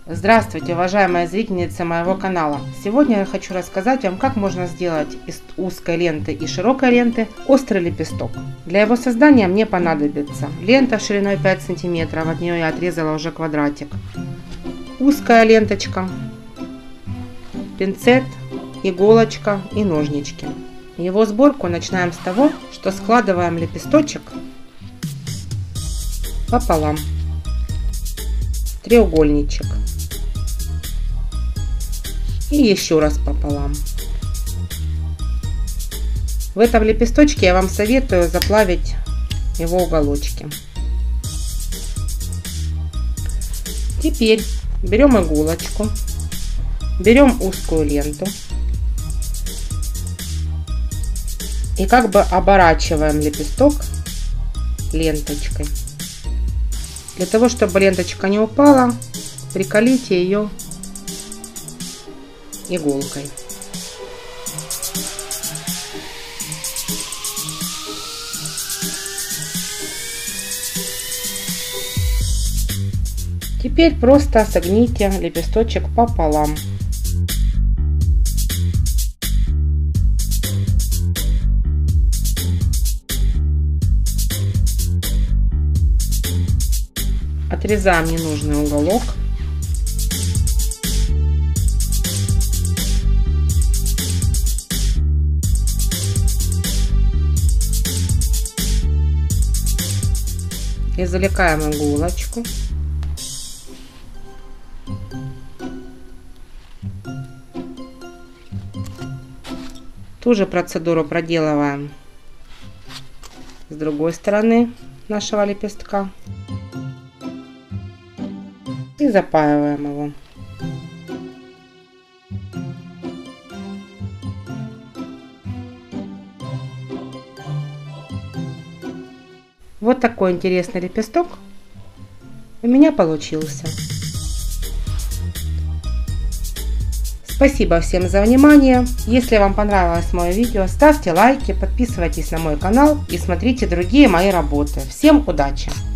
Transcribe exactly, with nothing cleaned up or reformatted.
Здравствуйте, уважаемые зрительницы моего канала! Сегодня я хочу рассказать вам, как можно сделать из узкой ленты и широкой ленты острый лепесток. Для его создания мне понадобится лента шириной пять сантиметров, от нее я отрезала уже квадратик, узкая ленточка, пинцет, иголочка и ножнички. Его сборку начинаем с того, что складываем лепесточек пополам, треугольничек, и еще раз пополам. В этом лепесточке я вам советую заплавить его уголочки. Теперь берем иголочку, берем узкую ленту и как бы оборачиваем лепесток ленточкой. Для того, чтобы ленточка не упала, приколите ее иголкой. Теперь просто согните лепесточек пополам. Отрезаем ненужный уголок. Извлекаем иголочку. Ту же процедуру проделываем с другой стороны нашего лепестка и запаиваем его. Вот такой интересный лепесток у меня получился. Спасибо всем за внимание. Если вам понравилось мое видео, ставьте лайки, подписывайтесь на мой канал и смотрите другие мои работы. Всем удачи!